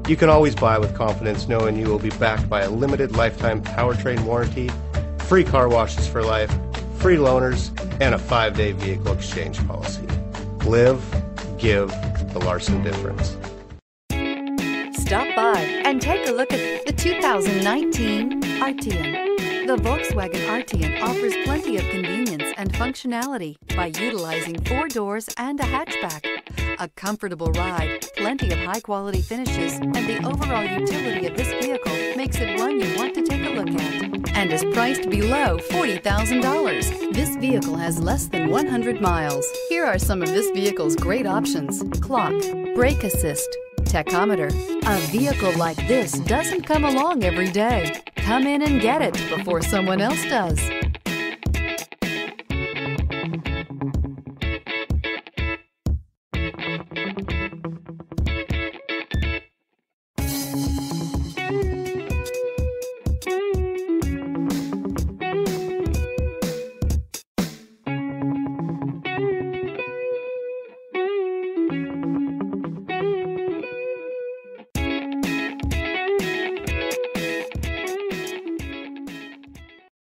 You can always buy with confidence knowing you will be backed by a limited lifetime powertrain warranty, free car washes for life, free loaners, and a 5-day vehicle exchange policy. Live, give the Larson difference. Stop by and take a look at the 2019 Arteon. The Volkswagen Arteon offers plenty of convenience and functionality by utilizing 4 doors and a hatchback. A comfortable ride, plenty of high-quality finishes, and the overall utility of this vehicle makes it one you want to take a look at, and is priced below $40,000. This vehicle has less than 100 miles. Here are some of this vehicle's great options: clock, brake assist, tachometer. A vehicle like this doesn't come along every day. Come in and get it before someone else does.